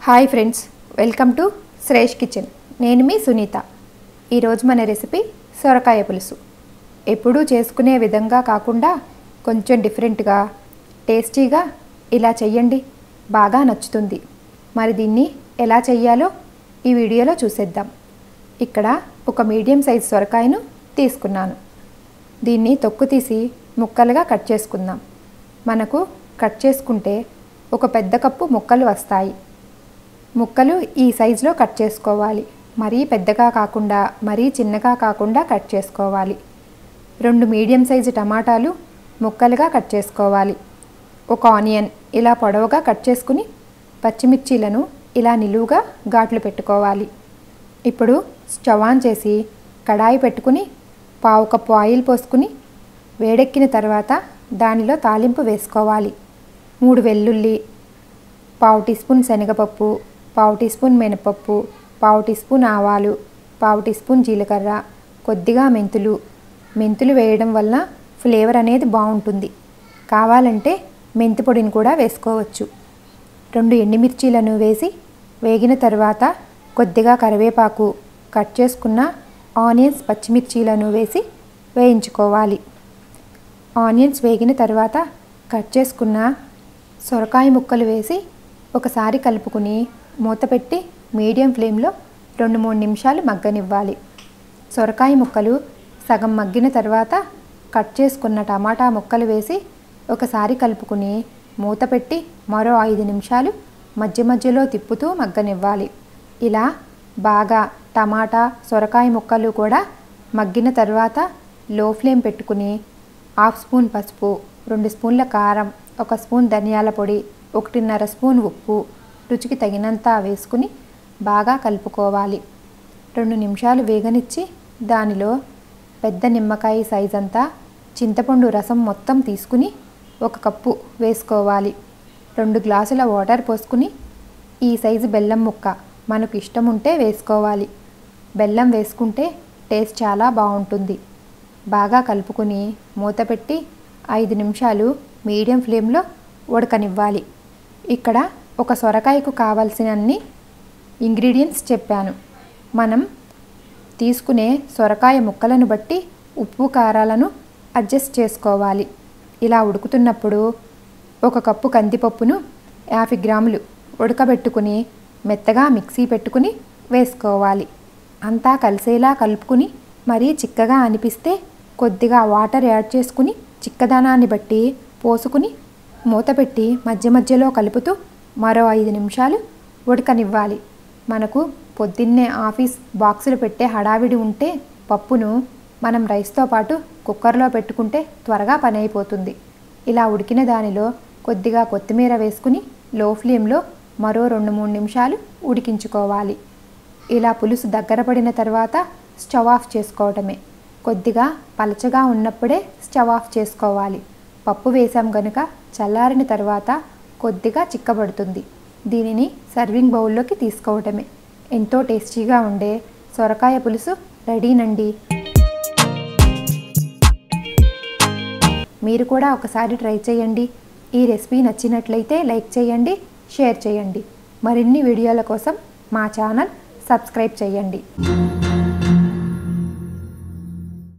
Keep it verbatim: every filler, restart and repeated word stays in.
Hi friends, welcome to Shresh kitchen. నేను మీ సునీత. ఈరోజు మన రెసిపీ సొరకాయ పులుసు. ఎప్పుడూ చేసుకునే విధంగా కాకుండా కొంచెం డిఫరెంట్గా, టేస్టీగా ఇలా చెయ్యండి, బాగా నచ్చుతుంది. మరి దీన్ని ఎలా చెయ్యాలో ఈ వీడియోలో చూసేద్దాం. ఇక్కడ ఒక మీడియం సైజ్ సొరకాయను తీసుకున్నాను. దీన్ని తొక్కు తీసి ముక్కలుగా కట్ చేసుకుందాం. మనకు కట్ చేసుకుంటే ఒక పెద్ద కప్పు ముక్కలు వస్తాయి. ముక్కలు ఈ సైజులో కట్ చేసుకోవాలి. మరీ పెద్దగా కాకుండా మరీ చిన్నగా కాకుండా కట్ చేసుకోవాలి. రెండు మీడియం సైజు టమాటాలు ముక్కలుగా కట్ చేసుకోవాలి. ఒక ఆనియన్ ఇలా పొడవుగా కట్ చేసుకుని పచ్చిమిర్చీలను ఇలా నిలువుగా ఘాట్లు పెట్టుకోవాలి. ఇప్పుడు స్టవ్ ఆన్ చేసి కడాయి పెట్టుకుని పావు కప్పు ఆయిల్ పోసుకుని వేడెక్కిన తర్వాత దానిలో తాలింపు వేసుకోవాలి. మూడు వెల్లుల్లి, పావు టీ స్పూన్ శనగపప్పు, పావు టీ స్పూన్ మినపప్పు, పావు టీ స్పూన్ ఆవాలు, పావు టీ స్పూన్ జీలకర్ర, కొద్దిగా మెంతులు. మెంతులు వేయడం వల్ల ఫ్లేవర్ అనేది బాగుంటుంది. కావాలంటే మెంతి పొడిని కూడా వేసుకోవచ్చు. రెండు ఎండుమిర్చీలను వేసి వేగిన తర్వాత కొద్దిగా కరివేపాకు, కట్ చేసుకున్న ఆనియన్స్, పచ్చిమిర్చీలను వేసి వేయించుకోవాలి. ఆనియన్స్ వేగిన తర్వాత కట్ చేసుకున్న సొరకాయ ముక్కలు వేసి ఒకసారి కలుపుకుని మూత పెట్టి మీడియం ఫ్లేమ్లో రెండు మూడు నిమిషాలు మగ్గనివ్వాలి. సొరకాయ ముక్కలు సగం మగ్గిన తర్వాత కట్ చేసుకున్న టమాటా ముక్కలు వేసి ఒకసారి కలుపుకుని మూత పెట్టి మరో ఐదు నిమిషాలు మధ్య మధ్యలో తిప్పుతూ మగ్గనివ్వాలి. ఇలా బాగా టమాటా, సొరకాయ ముక్కలు కూడా మగ్గిన తర్వాత లో ఫ్లేమ్ పెట్టుకుని హాఫ్ స్పూన్ పసుపు, రెండు స్పూన్ల కారం, ఒక స్పూన్ ధనియాల పొడి, ఒకటిన్నర స్పూన్ ఉప్పు, రుచికి తగినంత వేసుకుని బాగా కలుపుకోవాలి. రెండు నిమిషాలు వేగనిచ్చి దానిలో పెద్ద నిమ్మకాయ సైజ్ అంతా చింతపండు రసం మొత్తం తీసుకుని ఒక కప్పు వేసుకోవాలి. రెండు గ్లాసుల వాటర్ పోసుకుని ఈ సైజు బెల్లం ముక్క మనకు ఇష్టం ఉంటే వేసుకోవాలి. బెల్లం వేసుకుంటే టేస్ట్ చాలా బాగుంటుంది. బాగా కలుపుకుని మూత పెట్టి ఐదు నిమిషాలు మీడియం ఫ్లేమ్లో ఉడకనివ్వాలి. ఇక్కడ ఒక సొరకాయకు కావాల్సిన అన్ని ఇంగ్రీడియంట్స్ చెప్పాను. మనం తీసుకునే సొరకాయ ముక్కలను బట్టి ఉప్పు కారాలను అడ్జస్ట్ చేసుకోవాలి. ఇలా ఉడుకుతున్నప్పుడు ఒక కప్పు కందిపప్పును యాభై గ్రాములు ఉడకబెట్టుకుని మెత్తగా మిక్సీ పెట్టుకుని వేసుకోవాలి. అంతా కలిసేలా కలుపుకుని మరీ చిక్కగా అనిపిస్తే కొద్దిగా వాటర్ యాడ్ చేసుకుని చిక్కదనాన్ని బట్టి పోసుకుని మూత పెట్టి మధ్య మధ్యలో కలుపుతూ మరో ఐదు నిమిషాలు ఉడకనివ్వాలి. మనకు పొద్దున్నే ఆఫీస్ బాక్సులు పెట్టే హడావిడి ఉంటే పప్పును మనం రైస్తో పాటు కుక్కర్లో పెట్టుకుంటే త్వరగా పని అయిపోతుంది. ఇలా ఉడికిన దానిలో కొద్దిగా కొత్తిమీర వేసుకుని లో ఫ్లేమ్లో మరో రెండు మూడు నిమిషాలు ఉడికించుకోవాలి. ఇలా పులుసు దగ్గర పడిన తర్వాత స్టవ్ ఆఫ్ చేసుకోవటమే. కొద్దిగా పలచగా ఉన్నప్పుడే స్టవ్ ఆఫ్ చేసుకోవాలి. పప్పు వేసాం గనుక చల్లారిన తర్వాత కొద్దిగా చిక్కబడుతుంది. దీనిని సర్వింగ్ బౌల్లోకి తీసుకోవటమే. ఎంతో టేస్టీగా ఉండే సొరకాయ పులుసు రెడీనండి. మీరు కూడా ఒకసారి ట్రై చేయండి. ఈ రెసిపీ నచ్చినట్లయితే లైక్ చేయండి, షేర్ చేయండి. మరిన్ని వీడియోల కోసం మా ఛానల్ సబ్స్క్రైబ్ చేయండి.